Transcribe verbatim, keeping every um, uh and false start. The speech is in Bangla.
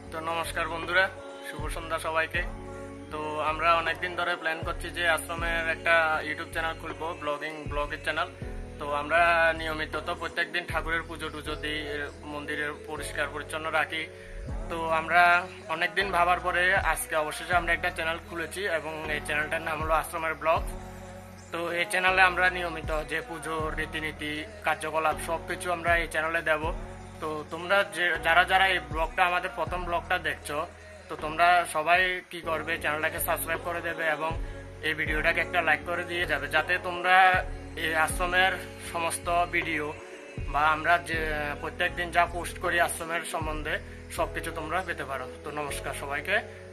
তো নমস্কার বন্ধুরা, শুভ সন্ধ্যা সবাইকে। তো আমরা অনেকদিন ধরে প্ল্যান করছি যে আশ্রমের একটা ইউটিউব চ্যানেল খুলবো, ব্লগিং ব্লগের চ্যানেল। তো আমরা নিয়মিত তো প্রত্যেকদিন ঠাকুরের পুজো টুজো দিই, মন্দিরের পরিষ্কার পরিচ্ছন্ন রাখি। তো আমরা অনেকদিন ভাবার পরে আজকে অবশেষে আমরা একটা চ্যানেল খুলেছি এবং এই চ্যানেলটার নাম হলো আশ্রমের ব্লগ। তো এই চ্যানেলে আমরা নিয়মিত যে পুজোর রীতিনীতি কার্যকলাপ সব কিছু আমরা এই চ্যানেলে দেব। তো তোমরা যে যারা যারা এই ব্লগটা আমাদের প্রথম ব্লগটা দেখছো, তো তোমরা সবাই কি করবে, চ্যানেলটাকে সাবস্ক্রাইব করে দেবে এবং এই ভিডিওটাকে একটা লাইক করে দিয়ে যাবে, যাতে তোমরা এই আশ্রমের সমস্ত ভিডিও বা আমরা যে প্রত্যেক দিন যা পোস্ট করি আশ্রমের সম্বন্ধে সবকিছু তোমরা পেতে পারো। তো নমস্কার সবাইকে।